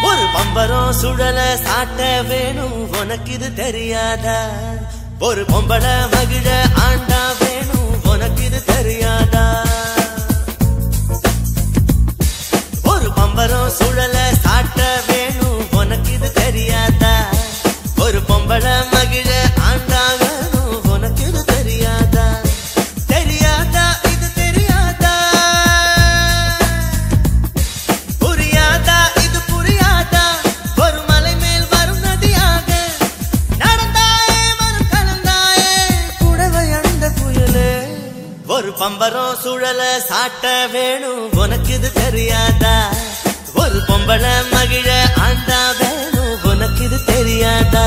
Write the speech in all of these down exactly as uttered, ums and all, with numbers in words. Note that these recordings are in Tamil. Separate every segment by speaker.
Speaker 1: ஒரு பம்பரம் சுழல சாட்ட வேணும் உனக்கு இது தெரியாதா ஒரு பொம்பள மகிழ ஆண்டா வேணும் உனக்கு இது தெரியாதா ஒரு பம்பரம் சுழல சாட்ட வேணும் உனக்கு இது தெரியாதா ஒரு பொம்பள மகிழ ஆண்டா வேணும் உனக்கு இது தெரியாதா தெரியாதா இது தெரியாதா புரியாதா இது புரியாதா ஒரு மலை மேல் வரும் நதியாக நடந்தாயே மனம் கலந்தாயே புடவை அணிந்த புயலே ஒரு பம்பரம் சுழல சாட்ட வேணும் உனக்கு இது தெரியாதா ஒரு பொம்பள மகிழ ஆண்டா வேணும் உனக்கு இது தெரியாதா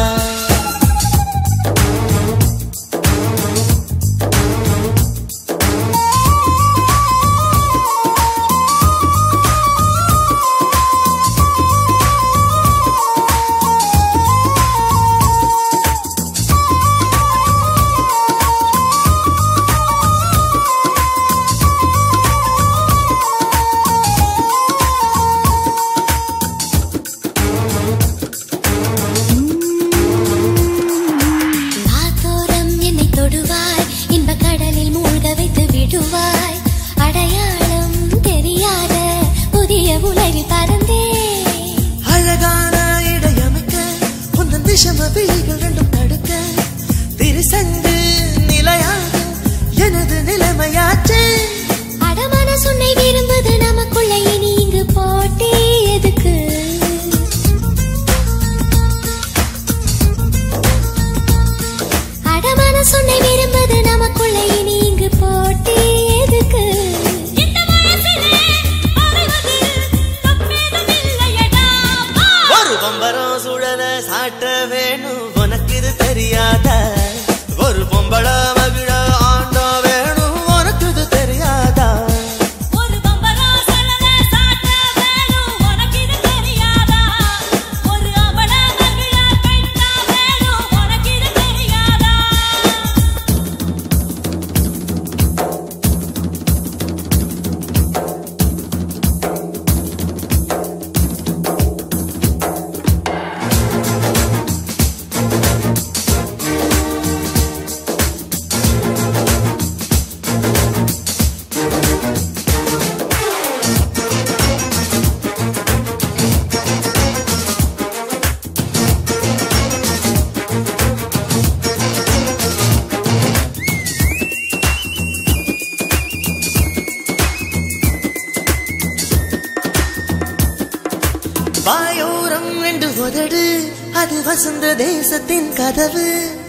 Speaker 1: மாயூரம் என்று உதடு அது வசந்த தேசத்தின் கதவு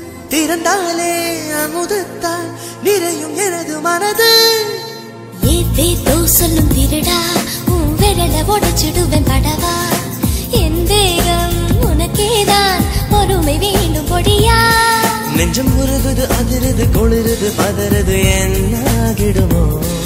Speaker 1: திறந்தாலே அமுதத்தால் நிறையும் எனது மனது
Speaker 2: ஏதேதோ சொல்லும் திருடா உன் விரல உடைச்சிடுவேன் படவா என் தேகம் உனக்கேதான் பொறுமை வேண்டும் பொடியா
Speaker 1: நெஞ்சம் உருகுது அதிருது குளிருது பதறுது என்னாகிடுமோ